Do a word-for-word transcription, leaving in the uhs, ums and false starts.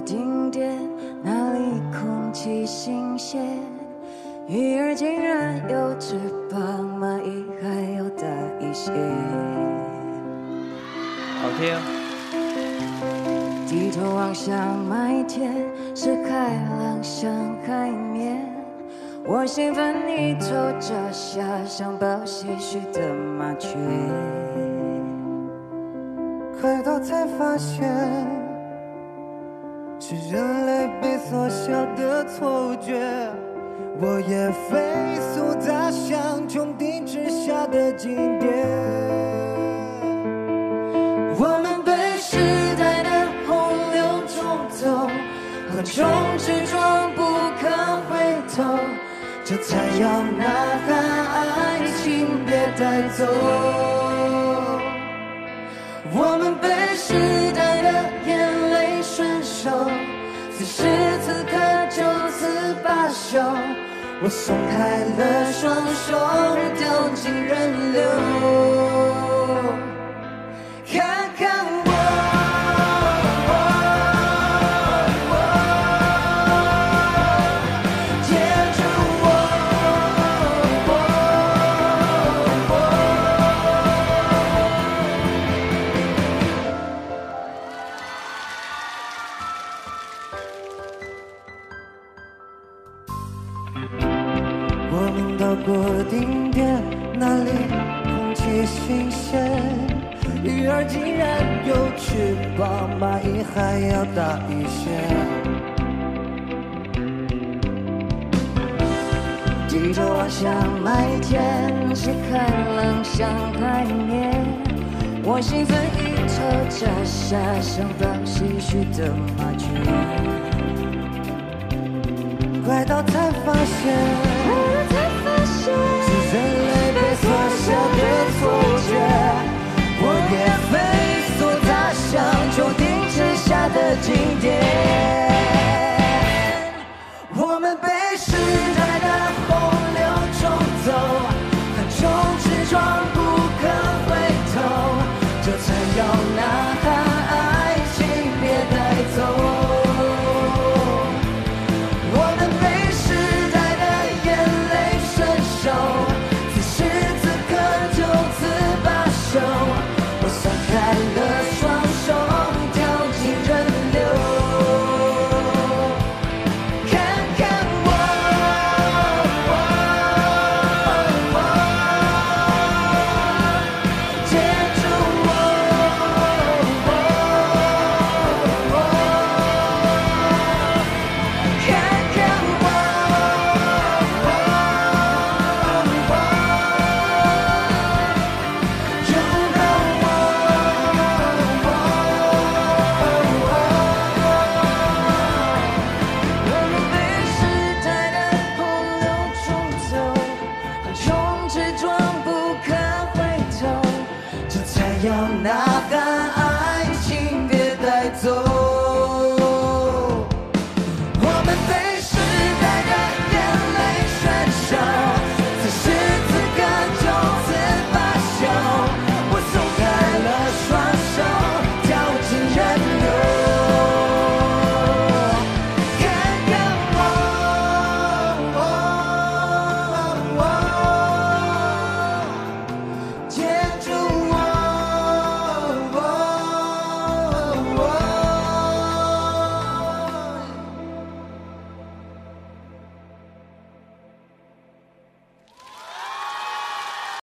顶点，哪里空气新鲜？鱼儿竟然有翅膀，蚂蚁还要大一些。 好听。 低头望向麦田，是海浪像海绵。我兴奋地抽着下想抱些许的麻雀。 快到才发现，是人类被缩小的错觉。我也飞速踏向穹顶之下的经典。 我们被时代的洪流冲走，横冲直撞不可回头， 这才要呐喊，爱情别带走。 我们被时代的眼泪顺手，此时此刻就此罢休。 我松开了双手， 掉进人流。看看我，接住我， 我们到过顶点，那里空气新鲜。鱼儿竟然有翅膀，蚂蚁还要大一些。 低头望向麦田，是海浪像海绵。我兴奋一抽着下想抱些许的麻雀。 快到才发现，是人类被缩小的错觉。我也飞速踏向穹顶之下的经典。 我们被时代的洪流冲走，横冲直撞不可回头，这才要呐喊，爱情别带走。 要呐喊。